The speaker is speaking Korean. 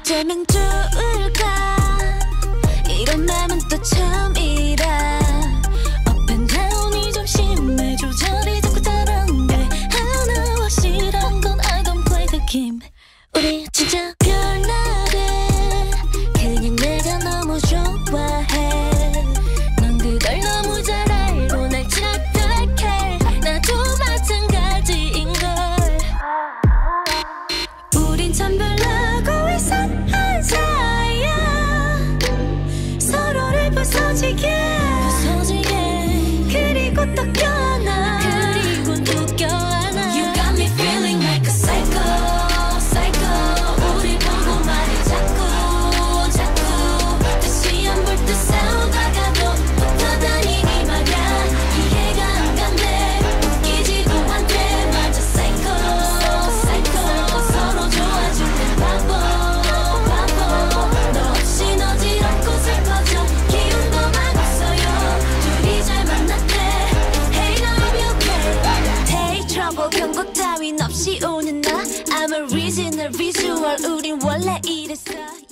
어쩌면 좋을까 이런 맘은 또 처음이라 Up and down이 좀 심해 조절이 자꾸 다른데 하나 확실한 건 I don't play the game 우리 진짜 별나래 그냥 내가 너무 좋아해 넌 그걸 너무 잘 알고 날 착각해 나도 마찬가지인걸 우린 참 별나고 이상한 사이야 서로를 부서지게 그리고 또 껴안아 그리고 또 껴안아 You got me feeling like a psycho 우리 보고 말해 자꾸 다시 안 볼 듯 싸우다가도 붙어다니니 말야 이해가 안 간대 웃기지도 않대 맞아 psycho 서로 좋아줄 땐 바보 너 없인 어지럽고 슬퍼져 기운도 막 없어요 둘이 잘 만났대 Hey now I'm okay Take trouble 경고 따윈 없이 오는 나 I'm a original visual 우린 원래 이랬어